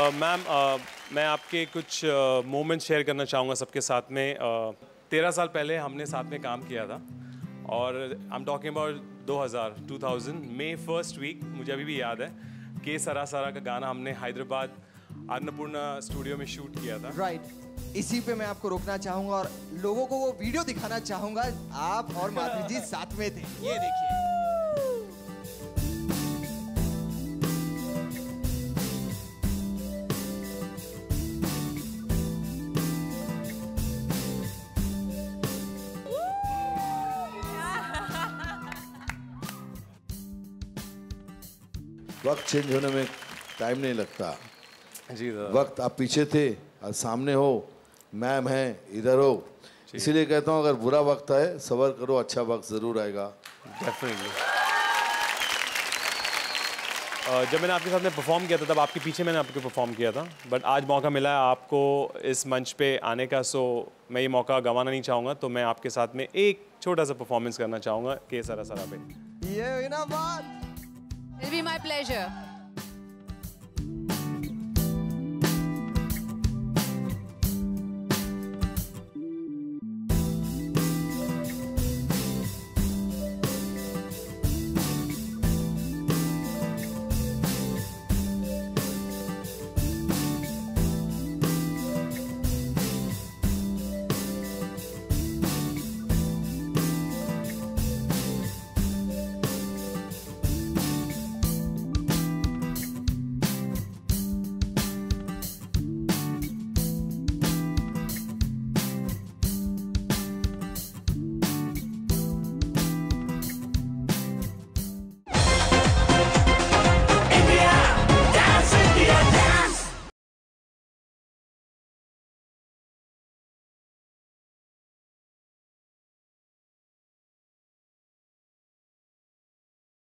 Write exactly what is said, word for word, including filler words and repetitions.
Ma'am मैं आपके कुछ मोमेंट शेयर करना चाहूँगा सबके साथ में। तेरह साल पहले हमने साथ में काम किया था और आई एम टॉकिंग अबाउट दो हज़ार दो हज़ार मई फर्स्ट वीक, मुझे अभी भी याद है के सरा सरा का गाना हमने हैदराबाद अन्नपूर्णा स्टूडियो में शूट किया था। Right right. इसी पे मैं आपको रोकना चाहूँगा और लोगों को वो वीडियो दिखाना चाहूँगा। आप और माधुरी जी साथ में थे, ये देखिए। वक्त चेंज होने में टाइम नहीं लगता जी। वक्त आप पीछे थे, आज सामने हो, मैम है इधर हो, इसीलिए कहता हूँ अगर बुरा वक्त आए सबर करो, अच्छा वक्त जरूर आएगा। डेफिनेटली। जब मैंने आपके साथ में परफॉर्म किया था तब आपके पीछे मैंने आपको परफॉर्म किया था, बट आज मौका मिला है आपको इस मंच पे आने का, सो मैं ये मौका गंवाना नहीं चाहूँगा। तो मैं आपके साथ में एक छोटा सा परफॉर्मेंस करना चाहूँगा के सरा सरा पे। ये ना बात। It'll be my pleasure.